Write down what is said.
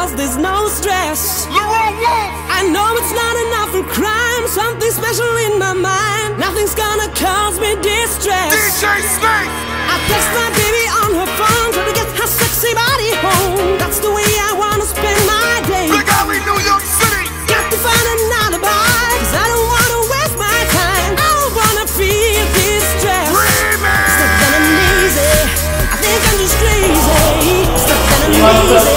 cause there's no stress. I know it's not enough for crime. Something special in my mind. Nothing's gonna cause me distress. DJ Snake! I text my baby on her phone, trying to get her sexy body home. That's the way I wanna spend my day. Big Alley, New York City! Got to find an alibi, cause I don't wanna waste my time. I don't wanna feel distressed. Remix! It's not that I'm easy, I think I'm just crazy. It's not that I'm easy,